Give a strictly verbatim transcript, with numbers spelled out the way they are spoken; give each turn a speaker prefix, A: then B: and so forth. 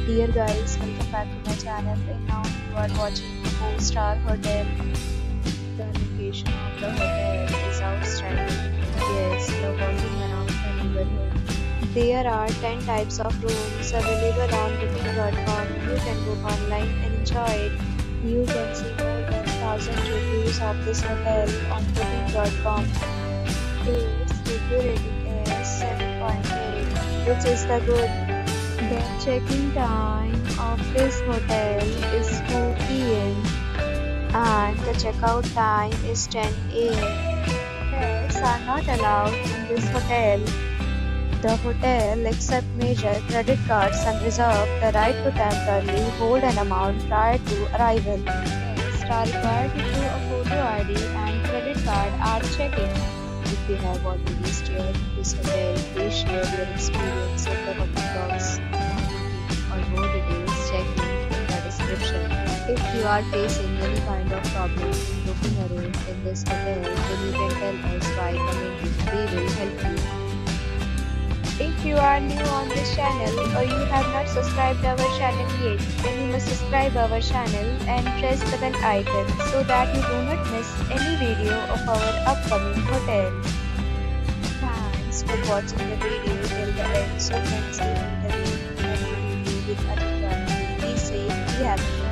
A: Dear guys, welcome back to my channel. And now you are watching a four star hotel. The location of the hotel is outstanding. Yes, the walking around the neighborhood. There are ten types of rooms available on booking dot com. You can book online and enjoy it. You can see more than one thousand reviews of this hotel on booking dot com. Its review rating is seven point eight, which is the good. The check-in time of this hotel is two p m and the checkout time is ten a m Pets are not allowed in this hotel. The hotel accepts major credit cards and reserves the right to temporarily hold an amount prior to arrival. Guests are required to show a photo I D and credit card at check-in. If you have already stayed in this hotel, please share your experience in the comment box. For more details, check link in the description. If you are facing any kind of problem in booking a room in this hotel, then you can tell us by commenting. We will help you. If you are new on this channel or you have not subscribed our channel yet, then you must subscribe our channel and press the bell icon so that you do not miss any video of our upcoming hotels. Thanks for watching the video till the end. So friends, see you in the next video with another. Be safe, be happy.